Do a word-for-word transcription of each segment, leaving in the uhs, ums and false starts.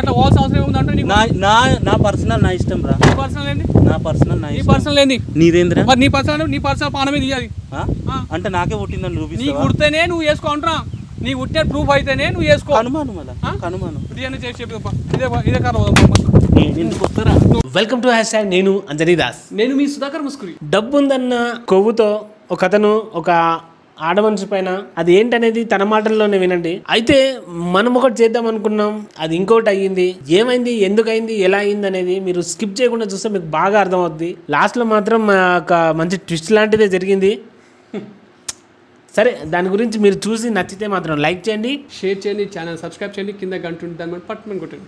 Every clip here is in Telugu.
అట్లా పోవాల్సిన అవసరం ఏముందంటే నీకు నా నా పర్సనల్ నా ఇష్టం రా. నీ పర్సనల్ ఏంది? నా పర్సనల్ నా నీ పర్సనల్ ఏంది? నీదేంద్రా? మరి నీ పర్సనల్ నీ పర్సనల్ పానమే తీయాలి అంటే నాకే పుట్టిందని చూపిస్తా. నీకు పుడితేనే నువ్వు వేసుకోంట్రా, నీకు పుట్టిన ప్రూఫ్ అయితేనే నువ్వు వేసుకో. కనుమాను మళ్ళా కనుమాను ఇదే చేసి చెప్పి ఇదే ఇదే కారు. వెల్కమ్ టు హ్యాష్ ట్యాగ్ నేను అంజనీ దాస్. నేను మీ సుధాకర్ ముస్కురి. డబ్బు ఉందన్న కొవ్వుతో ఒక అతను ఒక ఆడమనిషి పైన, అది ఏంటనేది తన మాటల్లోనే వినండి. అయితే మనం ఒకటి చేద్దాం అనుకున్నాం, అది ఇంకోటి అయ్యింది. ఏమైంది, ఎందుకు అయింది, ఎలా అయింది అనేది మీరు స్కిప్ చేయకుండా చూస్తే మీకు బాగా అర్థమవుద్ది. లాస్ట్లో మాత్రం ఒక మంచి ట్విస్ట్ లాంటిదే జరిగింది. సరే, దాని గురించి మీరు చూసి నచ్చితే మాత్రం లైక్ చేయండి, షేర్ చేయండి, ఛానల్ సబ్స్క్రైబ్ చేయండి, కింద గంట ఉంటుంది దాన్ని పట్టుమని కొట్టండి.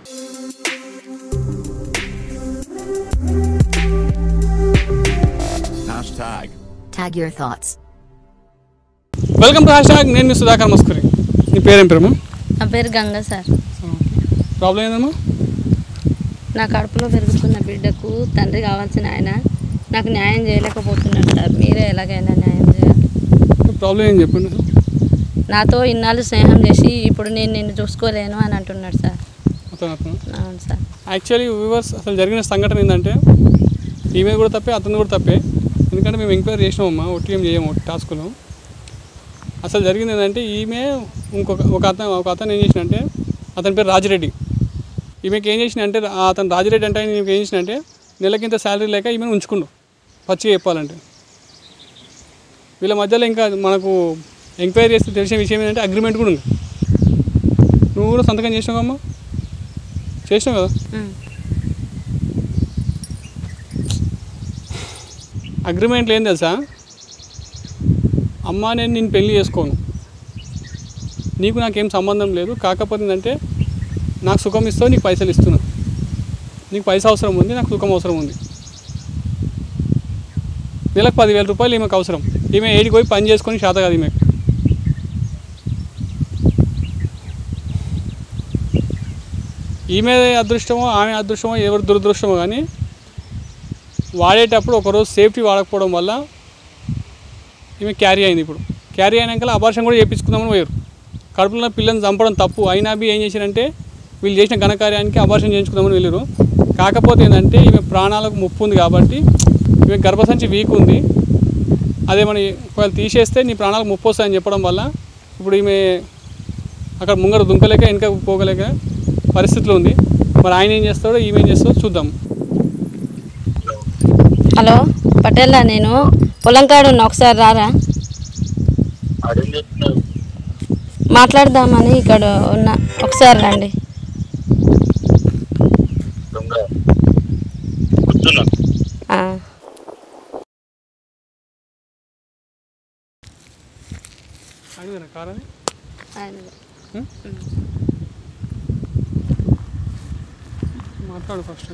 Tag your thoughts. Welcome to hashtag నేను మీ సుధాకర్ ముస్కురి. నీ పేరేం పేరమ్మా? నా పేరు గంగా సార్. ప్రాబ్లం ఏందమ్మా? నా కడుపులో పెరుగుతున్న బిడ్డకు తండ్రి కావాల్సిన ఆయన నాకు న్యాయం చేయలేకపోతున్నాడు సార్. మీరే ఎలాగైనా న్యాయం చేయాలి. ప్రాబ్లం ఏం చెప్పండి. నాతో ఇన్నాళ్ళు స్నేహం చేసి ఇప్పుడు నేను నిన్ను చూసుకోలేను అని అంటున్నాడు సార్. అవును సార్. యాక్చువల్లీ వ్యూవర్స్, అసలు జరిగిన సంఘటన ఏంటంటే ఈమె కూడా తప్పే, అతను కూడా తప్పే. ఎందుకంటే మేము ఎంక్వైరీ చేసినామమ్మా, ఒట్టి ఏం చేయము టాస్కులో. అసలు జరిగింది ఏంటంటే ఈమె ఇంకొక ఒక అతను ఒక అతను ఏం చేసినంటే, అతని పేరు రాజిరెడ్డి. ఈమెకి ఏం చేసినంటే, అతను రాజిరెడ్డి అంటే ఈమెకి ఏం చేసినంటే నెలకింత శాలరీ లేక ఈమెను ఉంచుకుండు, పచ్చిగా చెప్పాలంటే. వీళ్ళ మధ్యలో ఇంకా మనకు ఎంక్వైరీ చేస్తే తెలిసిన విషయం ఏంటంటే అగ్రిమెంట్ కూడా ఉంది. నువ్వు కూడా సంతకం చేసినావు అమ్మా? చేసినావు కదా. అగ్రిమెంట్లో ఏం తెలుసా, అమ్మ నేను నిన్ను పెళ్ళి చేసుకోను, నీకు నాకేం సంబంధం లేదు, కాకపోతే ఏంటంటే నాకు సుఖం ఇస్తావు, నీకు పైసలు ఇస్తున్నా, నీకు పైసా అవసరం ఉంది, నాకు సుఖం అవసరం ఉంది. నెలకు పదివేల రూపాయలు ఈమెకు అవసరం. ఈమె ఏడికి పోయి పని చేసుకొని శాత కాదు ఈమెకు. ఈమె అదృష్టమో ఆమె అదృష్టమో ఎవరి దురదృష్టమో కానీ వాడేటప్పుడు ఒకరోజు సేఫ్టీ వాడకపోవడం వల్ల ఈమె క్యారీ అయింది. ఇప్పుడు క్యారీ అయినాక అబార్షన్ కూడా చేయించుకుందామని పోయారు. కడుపులో పిల్లని చంపడం తప్పు అయినా బి ఏం చేశారంటే వీళ్ళు చేసిన ఘనకార్యానికి అబార్షన్ చేయించుకుందామని వెళ్ళారు. కాకపోతే ఏంటంటే ఈమె ప్రాణాలకు ముప్పు ఉంది కాబట్టి, ఈమె గర్భసంచి వీక్ ఉంది, అదే మన ఒకవేళ తీసేస్తే నీ ప్రాణాలకు ముప్పు వస్తాయని చెప్పడం వల్ల ఇప్పుడు ఈమె అక్కడ ముంగర దుంకలేక వెనక పోగలేక పరిస్థితిలో ఉంది. మరి ఆయన ఏం చేస్తాడో ఈమె ఏం చేస్తాడో చూద్దాం. హలో పటేలా, నేను పొలం కాడు ఉన్నా, ఒకసారి రారా మాట్లాడదామని ఇక్కడ ఉన్నా, ఒకసారి రండి. మాట్లాడు ఫస్ట్.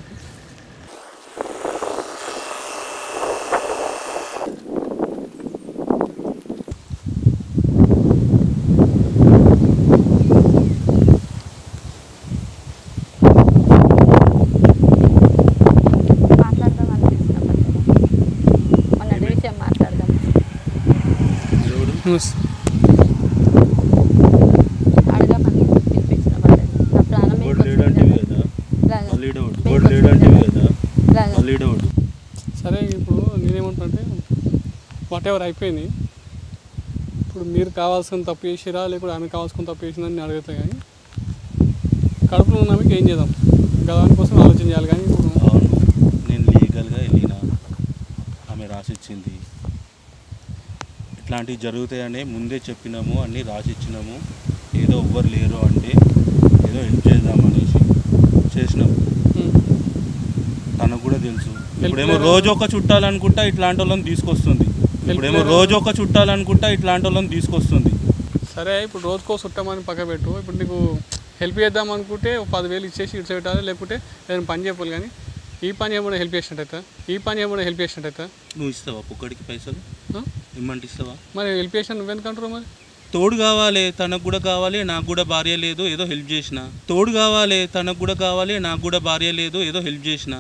సరే, ఇప్పుడు నేనేమంటున్నానంటే వాట్ ఎవర్ అయిపోయింది. ఇప్పుడు మీరు కావాల్సిన తప్పు చేసిరా లేకపోతే ఆమె కావాల్సిన తప్పు చేసిందని నేను అడుగుతా. కానీ కడుపులో ఉన్నామెకి ఏం చేద్దాం, దానికోసం ఆలోచన చేయాలి. కానీ ఇప్పుడు అవును, నేను లీగల్గా వెళ్ళిన, ఆమె రాసిచ్చింది, ఇట్లాంటివి జరుగుతాయని ముందే చెప్పినాము, అన్నీ రాసిచ్చినాము. ఏదో ఎవ్వరు లేరు అంటే ఏదో హెల్ప్ చేద్దామనేసి చేసినాము. తనకు కూడా తెలుసు. ఇప్పుడేమో రోజు ఒక చుట్టాలనుకుంటా ఇట్లాంటి వాళ్ళని తీసుకొస్తుంది. ఇప్పుడేమో రోజు ఒక చుట్టాలనుకుంటా ఇట్లాంటి వాళ్ళని తీసుకొస్తుంది. సరే, ఇప్పుడు రోజుకో చుట్టామని పక్క పెట్టు. ఇప్పుడు నీకు హెల్ప్ చేద్దాం అనుకుంటే పదివేలు ఇచ్చేసి ఇటు పెట్టాలి, లేకుంటే ఏదైనా పని చెప్పాలి. కానీ ఈ పని ఏమైనా హెల్ప్ చేసినట్టయితే ఈ పని ఏమైనా హెల్ప్ చేసినట్టయితే నువ్వు ఇస్తావా పొక్కడికి పైసలు? ఇమ్మంటే ఇస్తావా? మరి హెల్ప్ చేసిన నువ్వెందుకంటారు? మరి తోడు కావాలి, తనకు కూడా కావాలి, నాకు కూడా భార్య లేదు, ఏదో హెల్ప్ చేసిన. తోడు కావాలి, తనకు కూడా కావాలి, నాకు కూడా భార్య లేదు, ఏదో హెల్ప్ చేసిన.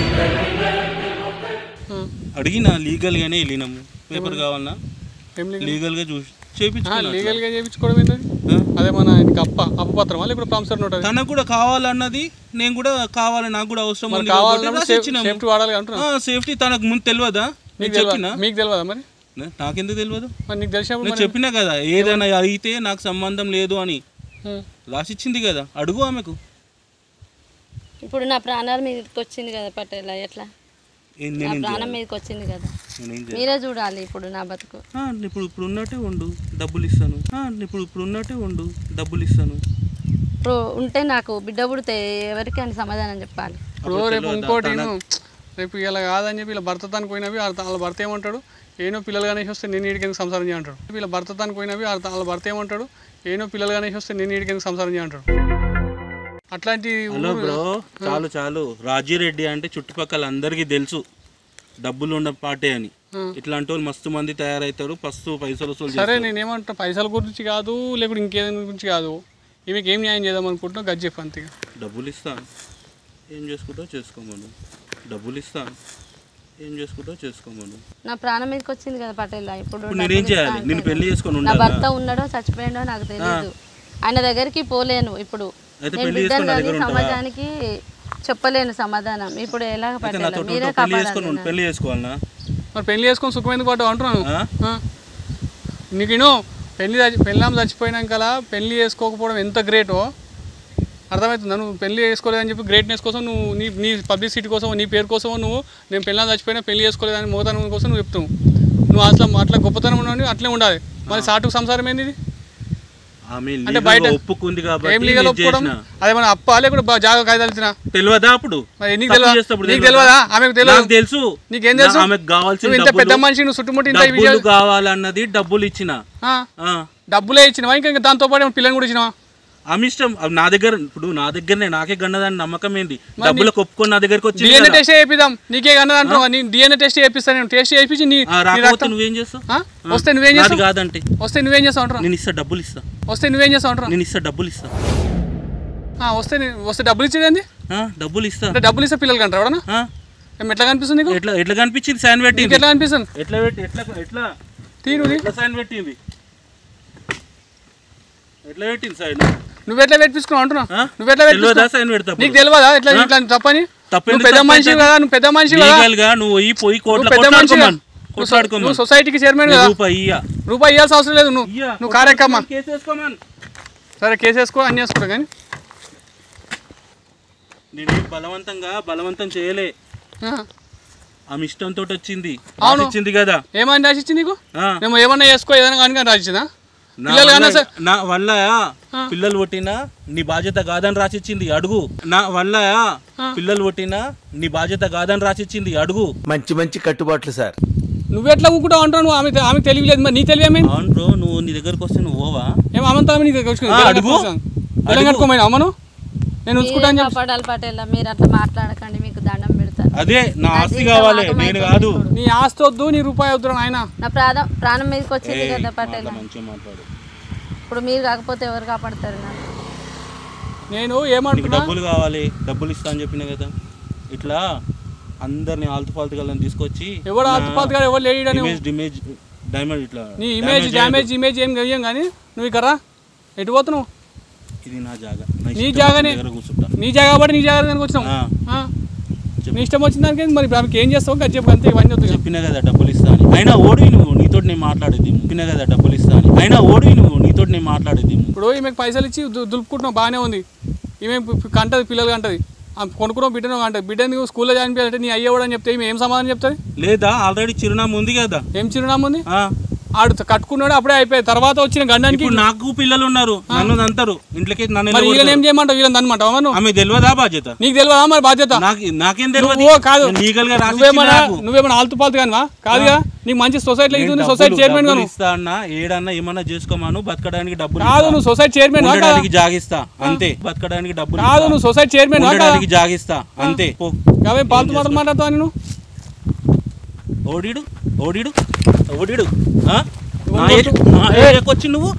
అడిగినా లీగల్గానే వెళ్ళినాము. పేపర్ కావాలన్నా లీగల్గా చూసి చేయించుకున్నా. లీగల్గా చేయించుకోవడం ఏంటంటే అదే మన అప్ప అప్పపత్రం లేకపోతే ప్రామిసరీ నోట్ తనకు కూడా కావాలన్నది నేను కూడా కావాలి నాకు కూడా అవసరం ఉంది సేఫ్టీ వాడాలి అంటున్నా. సేఫ్టీ తనకు ముందు తెలియదా? నేను చెప్పినా మీకు తెలియదా మరి? నాకెందుకు తెలియదు? మరి నీకు తెలిసినప్పుడు నేను చెప్పినా కదా ఏదైనా అయితే నాకు సంబంధం లేదు అని రాసిచ్చింది కదా, అడుగు ఆమెకు. ఇప్పుడు నా ప్రాణాల మీదకి వచ్చింది కదా పటేల, ఎట్లా నా ప్రాణం మీదకి వచ్చింది కదా, మీరే చూడాలి ఇప్పుడు నా బతుకు. ఇప్పుడు ఇప్పుడు ఉన్నట్టే ఉండు, డబ్బులు ఇస్తాను. ఇప్పుడు ఇప్పుడు ఉన్నట్టే ఉండు, డబ్బులు ఇస్తాను. ఇప్పుడు ఉంటే నాకు బిడ్డ పుడితే ఎవరికి అని సమాధానం చెప్పాలి. ఇప్పుడు రేపు ఇంకోటి రేపు ఇలా కాదని చెప్పి ఇలా భర్తతానికి పోయినవి వాళ్ళ భర్త ఏమంటాడు, ఏనో పిల్లలు కనేసి వస్తే నేను ఈడికి సంసారం చేయంటాడు. వీళ్ళ భర్తతానికి పోయినవి వాళ్ళ భర్త ఏమంటాడు, ఏనో పిల్లలు కనేసి వస్తే నేను ఈడికి సంసారం చేయంటాడు. అట్లాంటి హలో బ్రో, చాలు చాలు. రాజిరెడ్డి అంటే చుట్టుపక్కల అందరికీ తెలుసు డబ్బులు ఉన్న పార్టీ అని. ఇట్లాంటి వాళ్ళు మస్తు మంది తయారవుతారు, ఫస్ట్ పైసలు వసూలు. సరే నేనేమంటా, పైసల గురించి కాదు లేకపోతే ఇంకేదాని గురించి కాదు, ఈమెకి ఏం న్యాయం చేద్దాం అనుకుంటున్నావు గది చెప్పు అంతే. డబ్బులు ఇస్తా, ఏం చేసుకుంటావు చేసుకోమను. డబ్బులు ఇస్తా, ఏం చేసుకుంటావు చేసుకోమను. నా ప్రాణం మీదకి వచ్చింది కదా పటేల్, ఇప్పుడు నేనేం చేయాలి? నేను పెళ్లి చేసుకొని నా భర్త ఉన్నాడో చచ్చిపోయాడో నాకు తెలియదు, ఆయన దగ్గరికి పోలేను. ఇప్పుడు సమాజానికి చెప్పలేను సమాధానం. ఇప్పుడు ఎలా పట్టాలి? మీరే కాపాడాలి. పెళ్లి చేసుకోవాలన్నా? మరి పెళ్లి చేసుకొని సుఖం ఎందుకు పట్టావు అంటున్నాను నీకు. నేను పెళ్లి పెళ్ళాం చచ్చిపోయినాక పెళ్లి చేసుకోకపోవడం ఎంత గ్రేటో అర్థమవుతుందా? నువ్వు పెళ్లి చేసుకోలేదని చెప్పి గ్రేట్నెస్ కోసం నువ్వు నీ నీ పబ్లిసిటీ కోసం నీ పేరు కోసం నువ్వు నేను పెళ్ళాం చచ్చిపోయినా పెళ్లి చేసుకోలేదని మోతనం కోసం నువ్వు చెప్తావు. నువ్వు అసలు అట్లా గొప్పతనం ఉన్నావు, అట్లే ఉండాలి. మరి సాటుకు సంసారం ఏంది ఇది? అంటే బయట ఒప్పుకుంది కాబట్టి ఏం లీగల్ ఒప్పుకోవడం? అదే మన అప్ప లేకుండా జాగా కాగితాలు ఇచ్చినా తెలియదా? అప్పుడు నీకు తెలియదా? ఆమెకు తెలియదు, తెలుసు. నీకేం తెలుసు? ఆమెకు కావాల్సిన ఇంత పెద్ద మనిషి నువ్వు చుట్టుముట్టి ఇంత విషయాలు కావాలన్నది డబ్బులు ఇచ్చిన డబ్బులే ఇచ్చినవా? ఇంకా దాంతో పాటు పిల్లలు కూడా ఇచ్చినవా? ఆమె ఇష్టం. నా దగ్గర ఇప్పుడు నా దగ్గరనే నాకే గన్నదాని నమ్మకం ఏంటి? డబ్బులకు ఒప్పుకొని నా దగ్గరకు వచ్చి డిఎన్ఏ టెస్ట్ చేపిద్దాం. నీకే గన్నదంటావు, నేను డిఎన్ఏ టెస్ట్ చేపిస్తాను. నేను టెస్ట్ చేయించి నువ్వేం చేస్తావు? వస్తే నువ్వేం చేస్తావు? కాదంటే వస్తే నువ్వేం చేస్తావు అంటారు? నేను ఇస్తా, డబ్బులు ఇస్తా. వస్తే నువ్వేం చేస్తావు అంటారు? నేను ఇస్తా, డబ్బులు ఇస్తా. వస్తే వస్తే డబ్బులు ఇచ్చేది డబ్బులు ఇస్తా. అంటే డబ్బులు ఇస్తే పిల్లలకి అంటారు ఎవడన్నా? ఎట్లా కనిపిస్తుంది నీకు? ఎట్లా ఎట్లా కనిపించింది? సైన్ పెట్టి ఎట్లా కనిపిస్తుంది? ఎట్లా పెట్టి ఎట్లా ఎట్లా తీరు సైన్ పెట్టింది? ఎట్లా పెట్టింది సైన్? నువ్వు ఎట్లా పెట్టించుకున్నావు అంటున్నా? నువ్వు ఎట్లా పెడతా? నీకు తెలియదా ఎట్లా ఇట్లా తప్పని? పెద్ద మనిషి కదా, నువ్వు పెద్ద మనిషి కదా, నువ్వు పోయి పెద్ద మనిషి. నువ్వు సొసైటీకి చైర్మన్ కదా, రూపాయి రూపాయి ఇవ్వాల్సిన అవసరం లేదు. నువ్వు నువ్వు కార్యక్రమం సరే కేసు వేసుకో, అన్ని వేసుకో. కానీ నేను బలవంతంగా బలవంతం చేయలే, ఆమె ఇష్టంతో వచ్చింది. ఇచ్చింది కదా. ఏమని రాసిచ్చింది నీకు? మేము ఏమన్నా చేసుకో ఏదైనా కానీ రాసిచ్చిందా? నా వల్ల పిల్లలు పుట్టినా నీ బాధ్యత కాదని రాసిచ్చింది, అడుగు. నా వల్ల పిల్లలు పుట్టినా నీ బాధ్యత కాదని రాసిచ్చింది, అడుగు. మంచి మంచి కట్టుబాట్లు సార్. నువ్వు ఎట్లా ఊకుంటావు అంటావు? నువ్వు ఆమె ఆమె తెలియలేదు, మరి నీ తెలివేమే? అవును బ్రో, నువ్వు నీ దగ్గరకు వస్తే నువ్వు ఓవా? ఏమో అమంతా నీ దగ్గర అడుగు కట్టుకోమని అమ్మను నేను ఉంచుకుంటాను. కాపాడాలి పటేల్, మీరు అట్లా మాట్లాడకండి, మీకు దండం పెడతాను. అదే నా ఆస్తి కావాలి, నేను కాదు. నీ ఆస్తి వద్దు, నీ రూపాయి వద్దు ఆయన. నా ప్రాణం ప్రాణం మీదకి వచ్చింది కదా పటేల్. మంచిగా మాట్లాడు. ఇప్పుడు మీరు కాకపోతే ఎవరు కాపాడతారు? నేను ఏమంటున్నా, డబ్బులు కావాలి, డబ్బులు ఇస్తా అని చెప్పిన కదా. ఇట్లా అందరిని ఆల్తు ఫాల్తు గలని తీసుకొచ్చి ఎవరు ఆల్తు ఫాల్తు గారు ఎవరు లేడీ ఇమేజ్ డైమండ్ ఇట్లా నీ ఇమేజ్ డ్యామేజ్ ఇమేజ్ ఏం గయ్యం కానీ నువ్వు ఇక్కడ ఎటు పోతున్నావు? ఇది నా జాగా, నీ జాగానే, నీ జాగా కాబట్టి నీ జాగా దానికి వచ్చినావు. నీ ఇష్టం వచ్చిన దానికి మరి ఆమెకి ఏం చేస్తావు? గది చెప్పు అంతే. ఇవన్నీ వద్దు. చెప్పినా కదా డబ్బులు ఇస్తా అని. అయినా ఓడివి నువ్వు, నీతో నేను మాట్లాడేది. చెప్పినా కదా డబ్బులు ఇస్తా అని. అయినా ఓడివి నువ్వు, నీతో నేను మాట్లాడేది. ఇప్పుడు ఈమెకు పైసలు ఇచ్చి దులుపుకుంటున్నావు, బాగానే ఉంది. ఈమె కంటది, పిల్లలు కంటది, కొనుక్కున్నావు, బిడ్డను కంటది. బిడ్డను స్కూల్లో జాయిన్ చేయాలంటే నీ అయ్యేవాడు అని చెప్తే ఈమె ఏం సమాధానం చెప్తుంది? లేదా ఆల్రెడీ చిరునామా ఉంది కదా. ఏం చిరునామా ఉంది? ఆడు కట్టుకున్నాడు, అప్పుడే అయిపోయి. తర్వాత వచ్చిన గండానికి నాకు పిల్లలు ఉన్నారు, నన్ను అంటారు ఇంట్లోకి. నన్ను ఏం చేయమంటావు? వీళ్ళని అనమంటావు? ఆమె తెలియదా బాధ్యత? నీకు తెలియదా మరి బాధ్యత? నాకేం తెలియదు. కాదు, నువ్వేమన్నా ఆల్తు పాల్తు కానివా? కాదుగా, నీకు మంచి సొసైటీ ఇది, సొసైటీ చైర్మన్ ఇస్తా అన్నా, ఏడన్నా ఏమన్నా చేసుకోమాను, బతకడానికి డబ్బులు కాదు. నువ్వు సొసైటీ చైర్మన్ జాగిస్తా అంతే, బతకడానికి డబ్బులు కాదు. నువ్వు సొసైటీ చైర్మన్ జాగిస్తా అంతే. అవే పాల్తు మాటలు మాట్లాడతావు నేను. ఓడిడు ఓడిడు ఓడిడు నా ఏరియాకి వచ్చి నువ్వు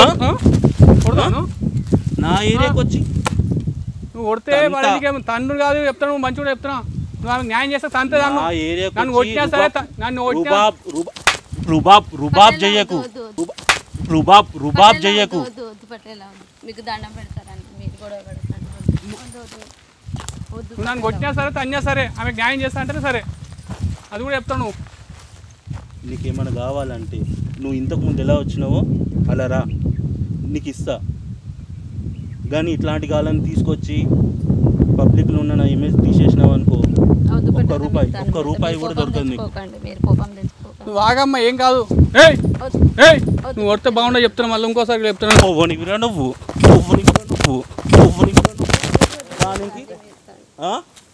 నా ఏరియాకి వచ్చి నువ్వు కొడితే వాడికి తండ్రి కాదు చెప్తాను, నువ్వు మంచిగా చెప్తున్నా. నువ్వు ఆమె న్యాయం చేస్తా తంతే దాన్ని. నన్ను కొట్టినా సరే, నన్ను రుబాబ్ రుబాబ్ రుబాబ్ చెయ్యకు, రుబాబ్ రుబాబ్ చెయ్యకు. వద్దు పట్టేలా ఉంది మీకు దండం పెడతారండి మీరు కూడా పెడతాను వద్దు వద్దు వద్దు నువ్వు నన్ను కొట్టినా సరే తన్నినా సరే ఆమెకు న్యాయం చేస్తా అంటే సరే అది కూడా చెప్తాను నువ్వు నీకేమైనా కావాలంటే నువ్వు ఇంతకుముందు ఎలా వచ్చినావో అలా రా, నీకు ఇస్తా. కానీ ఇట్లాంటి కాలాన్ని తీసుకొచ్చి పబ్లిక్లో ఉన్న నా ఇమేజ్ తీసేసినావు అనుకో, వద్దు ఒక్క పెట్టండి, రూపాయి మీరు ఒక్క రూపాయి మీరు కూడా కోపం దొరకదు నీకు. తెచ్చుకోకండి, మీరు కోపం తెచ్చుకోకండి. నువ్వు ఆగమ్మా, ఏం కాదు. ఏయ్ వద్దు. ఏయ్ నువ్వు వస్తే బాగుండే చెప్తున్నా, మళ్ళీ ఇంకోసారి చెప్తున్నా. ఓవనివిరా నువ్వు, ఓవనివిరా నువ్వు, ఓవనివిరా నువ్వు. దానికి ఆ?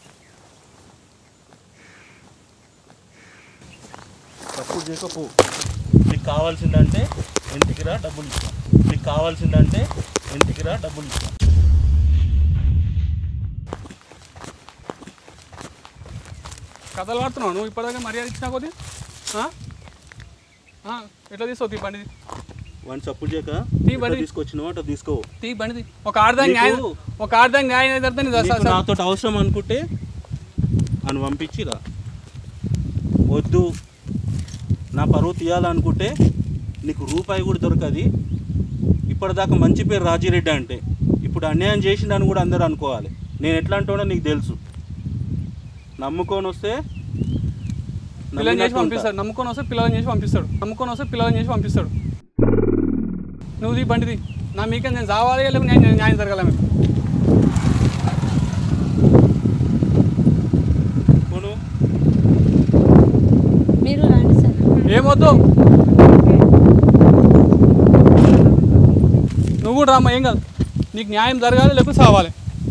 తప్పుడు చేయకపో. నీకు కావాల్సిందంటే ఇంటికి రా, డబ్బులు ఇస్తా. నీకు కావాల్సిందంటే ఇంటికి రా, డబ్బులు ఇస్తా. కథలు పడుతున్నావు నువ్వు ఇప్పటిదాకా మర్యాద ఇచ్చినా కొద్ది ఎట్లా తీసుకో తీ బండిది వాడిని సపోర్ట్ చేయక తీ బండి తీసుకొచ్చినావు అట్లా తీసుకో. తీ బండిది ఒక ఆడదానికి న్యాయం ఒక ఆడదానికి న్యాయం అయితే నాతో అవసరం అనుకుంటే అని పంపించిరా. వద్దు నా పరువు తీయాలనుకుంటే నీకు రూపాయి కూడా దొరకది. ఇప్పటిదాకా మంచి పేరు రాజిరెడ్డి అంటే, ఇప్పుడు అన్యాయం చేసిండని కూడా అందరూ అనుకోవాలి. నేను ఎట్లా అంటానో నీకు తెలుసు. నమ్ముకొని వస్తే పిల్లలు చేసి పంపిస్తాడు, నమ్ముకొని వస్తే పిల్లలని చేసి పంపిస్తాడు, నమ్ముకొని వస్తే పిల్లలని చేసి పంపిస్తాడు. నువ్వు ఈ బండిది నా మీకే నేను చావాలి, లేకపోతే నేను న్యాయం జరగాల. పోను మీరు రండి సార్. ఏమొద్దు నువ్వు కూడా రామ్మా, ఏం కాదు. నీకు న్యాయం జరగాలి లేకపోతే చావాలి.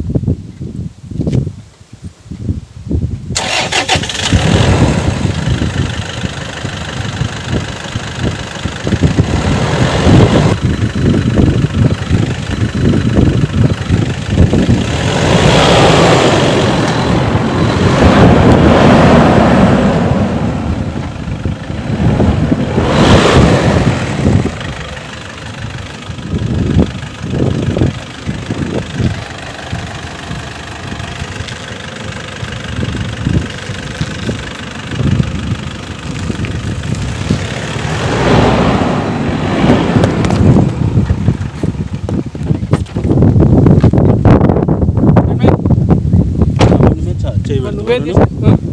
నువ్వేం చేసి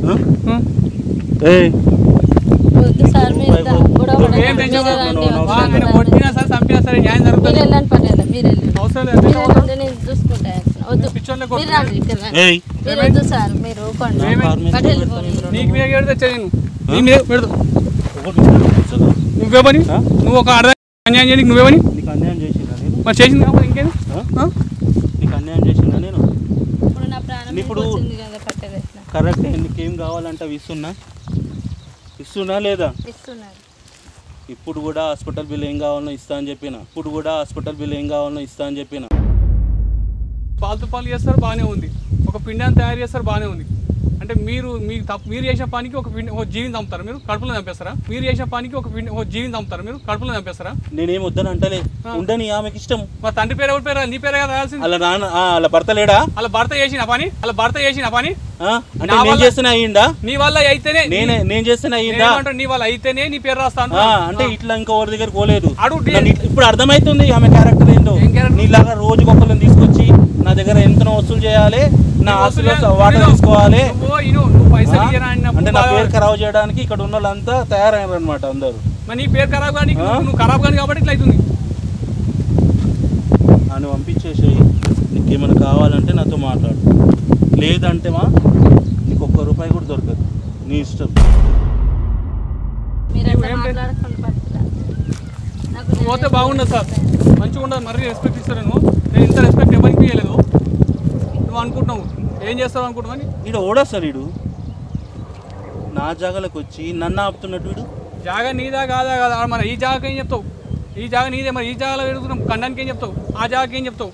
వద్దు సార్, మీరు గొడవ నువ్వేం పడకండి. తెచ్చావు? మీరు రండి, వా, అవసరం నేను లేదు. కొట్టినా సరే చంపినా సరే న్యాయం మీరు జరుగుతుంది. వెళ్ళండి పర్లేదు, మీరు వెళ్ళండి. అవసరం లేదు. మీరు వెళ్ళండి, నేను చూసుకుంటా. వద్దు పిచ్చోళ్ళే మీరు కొట్టుకున్నా. రండి, ఇక్కడ రండి. ఏయ్ మీరు వద్దు సార్, మీరు ఊరుకోండి. పట్టు వెళ్ళిపోండి. నీకు మీద ఏడు తెచ్చా నేను నీ మీద పెడదు. నువ్వే పని, నువ్వు ఒక అర్థం అన్యాయం చేయడానికి నువ్వే పని. నీకు అన్యాయం చేసిందా నేను? మరి చేసింది కాబట్టి ఇంకేది. నీకు అన్యాయం చేసిందా నేను? ఇప్పుడు నా ప్రాణం ఇప్పుడు వచ్చింది కదా, పట్టవేసిన కరెక్టే. నీకేం కావాలంటే అవి ఇస్తున్నా ఇస్తున్నా లేదా? ఇస్తున్నారు. ఇప్పుడు కూడా హాస్పిటల్ బిల్ ఏం కావాలనో ఇస్తా అని చెప్పిన. ఇప్పుడు కూడా హాస్పిటల్ బిల్ ఏం కావాలనో ఇస్తా అని చెప్పిన. పాలతు పాలు చేస్తారు బాగానే ఉంది, ఒక పిండాన్ని తయారు చేస్తారు బాగానే ఉంది. అంటే మీరు మీకు తప్పు మీరు చేసిన పనికి ఒక పిండి ఒక జీవిని చంపుతారా? మీరు కడుపులో చంపేస్తారా? మీరు చేసిన పనికి ఒక పిండి ఒక జీవిని చంపుతారా? మీరు కడుపులో చంపేస్తారా? నేనేం వద్దని అంటలే, ఉండని ఆమెకి ఇష్టం. మా తండ్రి పేరు ఎవరి పేరు? నీ పేరే కదా రాయాల్సింది. అలా నాన్న అలా భర్త లేడా? అలా భర్త చేసిన పని అలా భర్త చేసిన పని ఆ? అంటే నేను చేస్తున్నా అయ్యిందా? నీ వల్ల అయితేనే నేనే నేను చేస్తున్నా అయ్యిందా? నీ వల్ల అయితేనే నీ పేరు రాస్తాను. అంటే ఇట్లా ఇంకోవరి దగ్గర పోలేదు. అడుగు. నన్ను ఇట్లా- ఇప్పుడు అర్థమవుతుంది ఆమె క్యారెక్టర్ ఏందో. ఏం character? నీలాగా రోజుకి ఒకరిని తీసుకొచ్చి నా దగ్గర ఎంతనో వసూలు చేయాలి, నా ఆస్తులో వాటా తీసుకోవాలి. నువ్వు ఇను, నువ్వు పైసలు ఇయ్యరా అన్నప్పుడు అంటే నా బాగా- పేరు ఖరాబ్ చేయడానికి ఇక్కడ ఉన్న వాళ్ళంతా తయారయ్యారు అనమాట అందరూ. మరి నీ పేరు ఖరాబ్ కానీ నువ్వు ఖరాబ్ కానీ కాబట్టి ఇట్లా అవుతుంది. నన్ను పంపించేసేయి. నీకు ఏమైనా కావాలంటే నాతో మాట్లాడు, లేదంటే మా నీకు ఒక్క రూపాయి కూడా దొరకదు. నీ ఇష్టం. మీరు అట్లా ఏం లేదు. మాట్లాడకుండా పట్టుకురా. నాకు నువ్వు పోతే బాగుండదు సార్, మంచిగా ఉండదు. మరీ రెస్పెక్ట్ ఇస్తాను నేను. నేను ఇంత రెస్పెక్ట్ ఎవరికి ఇవ్వలేదు. నువ్వు అనుకుంటున్నావు ఏం చేస్తావు అనుకుంటున్నావు అని. వీడు ఓడొస్తాడు. వీడు నా జాగాలకు వచ్చి నన్ను ఆపుతున్నట్టు. వీడు జాగా నీదా కాదా కాదా మరి ఈ జాగాకి ఏం చెప్తావు? ఈ జాగా నీదే, మరి ఈ జాగాలో పెడుతున్నాం ఖండానికి ఏం చెప్తావు? ఆ జాగాకి ఏం చెప్తావు?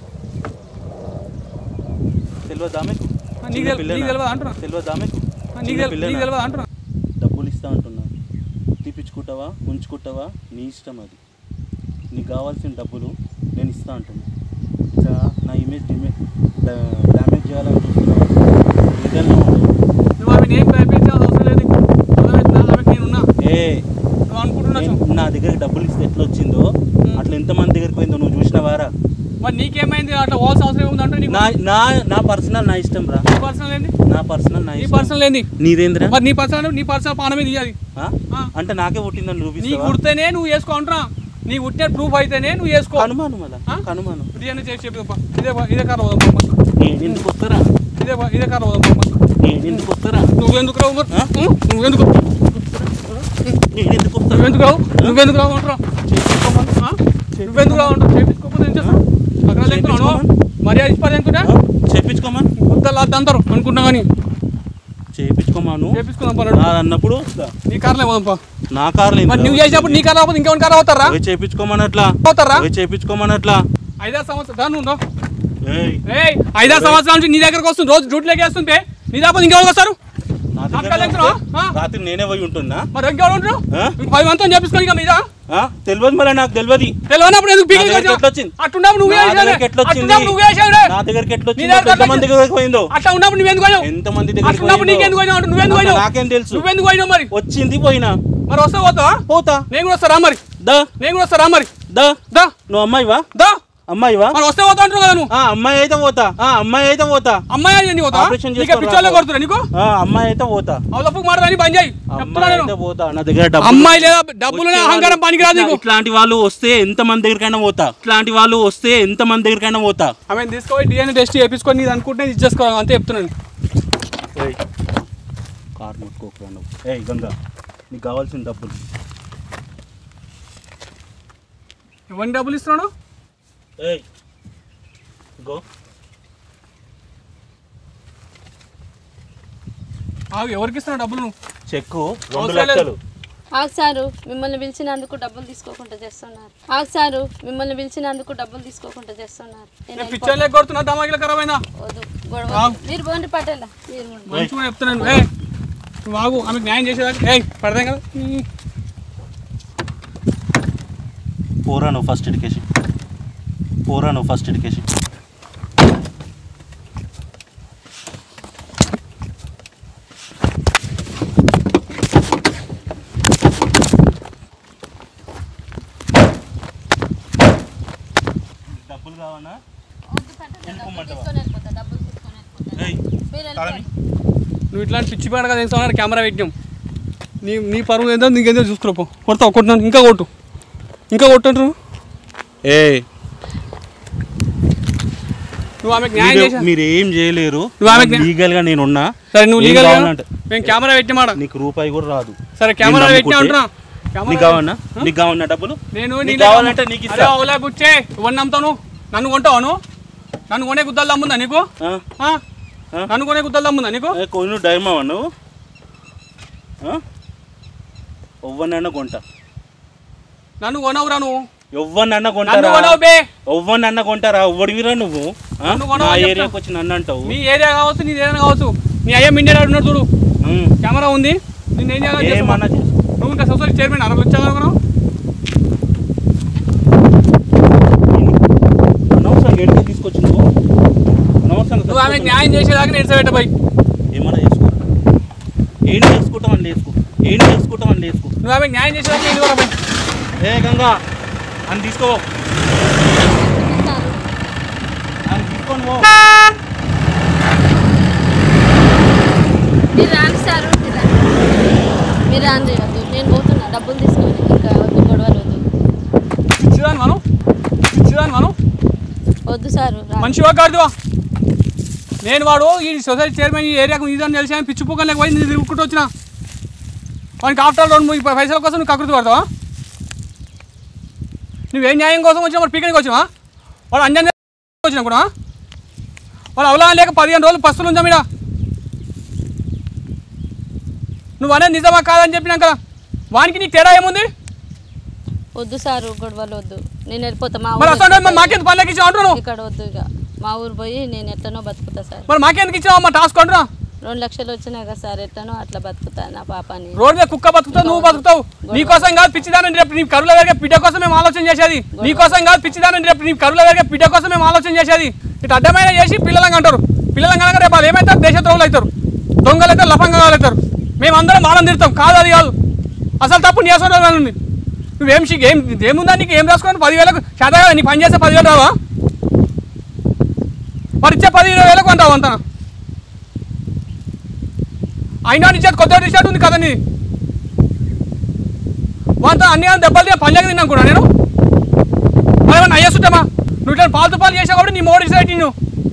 తెలియదు ఆమెకు. నీకు తెలు- నీకు తెలియదు అంటున్నా. తెలియదు ఆమెకు. నీకు తెలు- నీకు తెలియదు అంటున్నా. డబ్బులు ఇస్తా అంటున్నా. తీపించుకుంటావా ఉంచుకుంటావా నీ ఇష్టం. అది నీకు కావాల్సిన డబ్బులు నేను ఇస్తా అంటున్నా. ఇట్లా నా ఇమేజ్ డిమేజ్ డ్యామేజ్ చేయాలని చూస్తున్నావు. ఇదన్నా నువ్వు ఆమె ఏం ప్రయత్నించాల్సిన అవసరం లేదు. అర్థమవుతుందా? ఆమెకి నేనున్నా. ఏ నువ్వు అనుకుంటున్నావు నేను- నా దగ్గరికి డబ్బులు ఇస్తే ఎట్లా వచ్చిందో అట్లా ఎంతమంది దగ్గరికి పోయిందో నువ్వు చూసినవారా? మరి నీకేమైంది అట్లా పోవాల్సిన అవసరం ఏముందంటే నీకు నా నా నా పర్సనల్ నా ఇష్టం రా. నీ పర్సనల్ ఏంది? నా పర్సనల్ నా నీ ఇష్టం. పర్సనల్ ఏంది? నీదేంద్రా? మరి నీ పర్సనల్ నీ పర్సనల్ పానమే తీయాలి. అంటే నాకే పుట్టిందని నీకు చూపిస్తావా? పుడితేనే నువ్వు వేసుకో అంటున్నా. నీకు పుట్టిన ప్రూఫ్ అయితేనే నువ్వు వేసుకో. కనుమాను మళ్ళా కనుమాను. ఇదే చేసి చెప్పి ఇదే ఇదే కార్ పోదాం. నేను ఎందుకు వస్తారా? ఇదే ఇదే కార్ పోదాం. నేను ఎందుకు వస్తారా? నువ్వెందుకు రావు? నువ్వెందుకు నేను ఎందుకు వస్తా? నువ్వెందుకు రావు? నువ్వెందుకు రావు అంటారా? నువ్వెందుకు రావు అంటారు? చేయించుకోకపోతే ఏం చేస్తావు? అక్కడ చెప్తున్నాను మర్యాద ఇచ్చిపోతే అనుకుంటా చేయించుకోమని కొత్తలు అంటారు అనుకుంటున్నా కానీ చేయించుకోమాను. చేయించుకుందాం పన్నాడు అన్నప్పుడు నీ కార్లే పోదాంపా. నా కార్లు మరి నువ్వు చేసినప్పుడు నీ కార్ రాకపోతే ఇంకెవరి కార్ అవుతారా? చేయించుకోమని అట్లా అవుతారా? చేయించుకోమని అట్లా ఐదారు సంవత్సరాలు నువ్వు ఐదారు సంవత్సరాల నుంచి నీ దగ్గరకు వస్తుంది. రోజు డ్యూటీలోకి వేస్తుంటే నీ రాకపోతే ఇంకెవరికి వస్తారు? రాత్రి నేనే పోయి ఉంటున్నా. మరి ఇంకెవరు ఉంటారు? పది మందితో చెప్పించుకొని ఇక మీద తెలియదు మళ్ళీ నాకు తెలియదు. తెలియనప్పుడు ఎందుకు పీకి ఎట్లొచ్చింది? అట్టున్నప్పుడు నువ్వే ఎట్లొచ్చింది? నా దగ్గరికి ఎట్లొచ్చింది? ఎంతమంది దగ్గరికి పోయిందో? అట్లా ఉన్నప్పుడు నువ్వెందుకు పోయినావు? ఎంతమంది దగ్గరికి అట్టున్నప్పుడు నీకెందుకు పోయినావు? నువ్వెందుకు పోయినావు? నాకేం తెలుసు? నువ్వెందుకు పోయినావు? మరి వచ్చింది పోయినా. మరి వస్తా పోతా పోతా. నేను కూడా వస్తారా? మరి దా నేను కూడా వస్తారా? మరి దా దా నువ్వు అమ్మాయివా? దా అమ్మాయివా? మరి వస్తే పోతా అంటారు కదా నువ్వు. అమ్మాయి అయితే పోతా. అమ్మాయి అయితే పోతా. అమ్మాయి అయితే పోతా. పిచ్చోళ్ళే కొడుతున్నా నీకు. అమ్మాయి అయితే పోతా. అవలపుకు మాడదని పని చేయి. పోతా. నా దగ్గర అమ్మాయి లేదా డబ్బులు అహంకారం పనికిరాదు నీకు. ఇట్లాంటి వాళ్ళు వస్తే ఎంత మంది దగ్గరికైనా పోతా. ఇట్లాంటి వాళ్ళు వస్తే ఎంత మంది దగ్గరికైనా పోతా. ఆమె తీసుకొని డిఎన్ఏ టెస్ట్ చేయించుకొని నీది అనుకుంటే ఇది చేసుకోవాలి అంతే చెప్తున్నాను. కార్ ముట్టుకోకురా నువ్వు. ఏయ్ గంగా నీకు కావాల్సిన డబ్బులు ఎవరిని డబ్బులు ఇస్తున్నాడు? ఏయ్ గో. ఆగు ఎవరికి ఇస్తున్నాడు డబ్బులు? నువ్వు చెక్కు రెండు లక్షలు. ఆగు సారు మిమ్మల్ని పిలిచినందుకు డబ్బులు తీసుకోకుండా చేస్తున్నారు. ఆగు సారు మిమ్మల్ని పిలిచినందుకు డబ్బులు తీసుకోకుండా చేస్తున్నారు. పిచ్చర్లే కొడుతున్నా దమాగిల ఖరాబ్ అయినా. మీరు పోండి పటేలా. మీరు మంచిగా చెప్తున్నాను. ఏ నువ్వు ఆగు ఆమెకు న్యాయం చేసేదాకా ఏ పడదాం కదా. పోరా నువ్వు ఫస్ట్ ఎడ్యుకేషన్. పోరా నువ్వు ఫస్ట్ ఎడ్యుకేషన్. డబ్బులు కావాలా? నువ్వు ఇట్లాంటి పిచ్చి పాడగా తెలుసు కెమెరా పెట్టినాం. నీ నీ పరువు ఏందో నీకేందో చూస్తున్నావు. కొడతావు కొట్టినాను ఇంకా కొట్టు ఇంకా కొట్టు. ఏ నువ్వు ఆమెకు న్యాయం చేసా. మీరు ఏం చేయలేరు. నువ్వు ఆమెకు లీగల్ గా నేను ఉన్నా. సరే నువ్వు లీగల్ గా మేము కెమెరా పెట్టి మాట నీకు రూపాయి కూడా రాదు. సరే కెమెరా పెట్టి అంటున్నా. నీకు కావన్నా? నీకు కావన్నా డబ్బులు? నేను నీకు కావాలంటే నీకు ఇస్తా. ఓలా గుచ్చే ఇవన్నీ నమ్ముతాను. నన్ను కొంటావు నువ్వు? నన్ను కొనే గుద్దలు దమ్ముందా నీకు? నన్ను కొనే గుద్దలు దమ్ముందా నీకు? కొన్ని డైమావా నువ్వు? ఎవ్వనన్నా కొంట. నన్ను కొనవురా నువ్వు? ఎవ్వనన్నా కొంటారా? ఎవ్వనన్నా కొంటారా? ఎవ్వడివిరా నువ్వు? నా ఏరియాకి వచ్చి నన్ను అంటావు. నీ ఏరియా కావచ్చు నీ ఏరియా కావచ్చు. నీ అయ్యా మిండే ఉన్నాడు చూడు. కెమెరా ఉంది. నేను ఏం చేయాలి? నువ్వు ఇంకా సొసైటీ చైర్మన్ అరవై వచ్చావు అనవసరంగా ఎడితే తీసుకొచ్చి నువ్వు అనవసరంగా నువ్వు ఆమెకు న్యాయం చేసేదాకా నేర్చబెట్ట పోయి ఏమన్నా చేసుకో. ఏం చేసుకుంటాం అని లేసుకో. ఏం చేసుకుంటాం అని లేసుకో. నువ్వు ఆమెకు న్యాయం చేసేదాకా నేను కూడా పోయి. ఏ గంగా అని తీసుకో. అని తీసుకొని పో. మీరు రాండి సారు. మీరు రాండి. వద్దు నేను పోతున్నా డబ్బులు తీసుకొని. ఇంకా వద్దు గొడవలు వద్దు. ఇచ్చిదాన్ని మనం ఇచ్చిదాన్ని మనం వద్దు సారు. మంచివా కాదువా? నేను వాడు ఈ సొసైటీ చైర్మన్ ఈ ఏరియాకు ఇదని తెలిసి పిచ్చి పుక్కలేక పోయి నేను తిరుగుకుంటూ వచ్చిన వానికి ఆఫ్టర్ రెండు పైసల కోసం నువ్వు కకృతి పడతావా? నువ్వేం న్యాయం కోసం వచ్చినా వాడు పీకనికి వచ్చినా? వాడు అంజన్ వచ్చినా కూడా వాడు అవలా లేక పదిహేను రోజులు పస్తులు ఉందా మీడ? నువ్వు అనేది నిజమా కాదని చెప్పినాక వానికి నీకు తేడా ఏముంది? వద్దు సారు గొడవలు వద్దు. నేను వెళ్ళిపోతా. మా మరి అసలు మాకెందుకు పనులకి ఇచ్చావు అంటున్నాను? ఇక్కడ వద్దు. ఇక మా ఊరు పోయి నేను ఎట్లనో బతుకుతా సార్. మరి మాకెందుకు ఇచ్చావు అమ్మా టాస్క్ అంటున్నా? రెండు లక్షలు వచ్చినాయి కదా సార్. ఎట్లనో అట్లా బతుకుతా నా పాపని. రోడ్ మీద కుక్క బతుకుతావు నువ్వు బతుకుతావు. నీకోసం కాదు పిచ్చిదానని రేపు నీ కరువుల వేరే పిడ్డ కోసం మేము ఆలోచన చేసేది. నీకోసం కాదు పిచ్చిదానని రేపు నీ కరువుల వేరే పిడ్డ కోసం మేము ఆలోచన చేసేది. ఇటు అడ్డమైన చేసి పిల్లలంగా అంటారు. పిల్లలు కనుక రేపు వాళ్ళు ఏమవుతారు? దేశద్రోహులు అవుతారు, దొంగలు అవుతారు, లఫంగా అవుతారు. మేమందరం మానం తిడతాం. కాదు అది కాదు అసలు తప్పు నీ అసలు ఉంది. నువ్వేం ఏం ఏముందా నీకు? ఏం రాసుకుని పదివేలకు శాతం నీ పని చేస్తే పదివేలు రావా? మరి ఇచ్చే పది ఇరవై వేలకు అంటావు అంత అయినా ఇచ్చేది కొత్త టీషర్ట్ ఉంది కదా నీ వంత అన్ని దెబ్బలు పంజాగ తిన్నాను కూడా నేను మరి అయ్యేస్తుంటామా నువ్వు ఇట్లా పాలతో పాలు చేసావు కాబట్టి నీ మోడీ సైడ్ నేను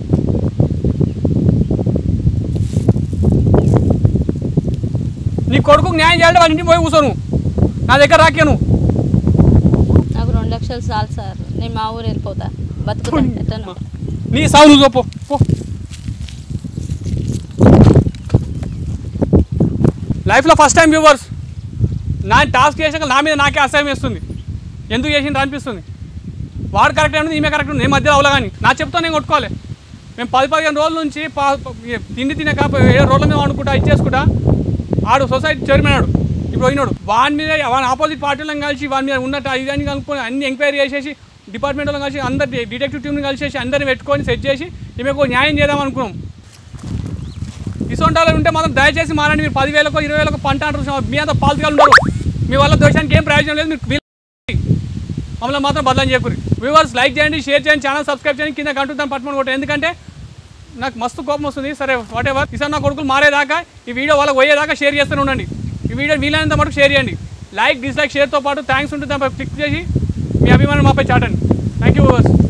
నీ కొడుకు న్యాయం చేయాలంటే వాళ్ళ ఇంటికి పోయి కూర్చోను నా దగ్గర రాకాను నాకు రెండు లక్షలు చాలు సార్ నేను మా ఊరు వెళ్ళిపోతా బతుకుతాను నీ సాగు నువ్వు పో పో లైఫ్లో ఫస్ట్ టైం వ్యూవర్స్ నా టాస్క్ చేసాక నా మీద నాకే అసహ్యం వేస్తుంది ఎందుకు చేసిండ్రు అనిపిస్తుంది వాడు కరెక్ట్ అనేది ఈమె కరెక్ట్ ఉంది నేను మధ్యలో అవలా కానీ నా చెప్తా నేను కొట్టుకోవాలి మేము పది పదిహేను రోజుల నుంచి పా తిండి తినక ఏడు రోజుల మీద వండుకుంటా ఇచ్చేసుకుంటా ఆడు సొసైటీ చైర్మన్ ఆడు ఇప్పుడు పోయినాడు వాని మీద వాని ఆపోజిట్ పార్టీలను కలిసి వాని మీద ఉన్నట్టు ఇదని కనుక్కొని అన్ని ఎంక్వైరీ చేసేసి డిపార్ట్మెంట్ వాళ్ళని కలిసి అందరి డిటెక్టివ్ టీంని కలిసేసి అందరిని పెట్టుకొని సెట్ చేసి ఈమెకు న్యాయం చేద్దాం అనుకున్నాం ఇసొంటాలు ఉంటే మాత్రం దయచేసి మారండి మీరు పదివేలకు ఇరవై వేలకు పంట అంటారు మీ అంతా పాలసీలు ఉండరు మీ వల్ల దేశానికి ఏం ప్రయోజనం లేదు మీరు మమ్మల్ని మాత్రం బదలం చేయకూరి వ్యూవర్స్ లైక్ చేయండి షేర్ చేయండి ఛానల్ సబ్స్క్రైబ్ చేయండి కింద గంటుతాను పట్టుకొని కొట్టాను ఎందుకంటే నాకు మస్తు కోపం వస్తుంది సరే వాట్ ఎవర్ ఈసారి నా కొడుకులు మారేదాకా ఈ వీడియో వాళ్ళకి పోయేదాకా షేర్ చేస్తూనే ఉండండి ఈ వీడియో వీలైనంత మటుకు షేర్ చేయండి లైక్ డిస్లైక్ షేర్తో పాటు థ్యాంక్స్ ఉంటుంది దానిపై క్లిక్ చేసి మీ అభిమానం మాపై చాటండి థ్యాంక్ యూ వ్యూవర్స్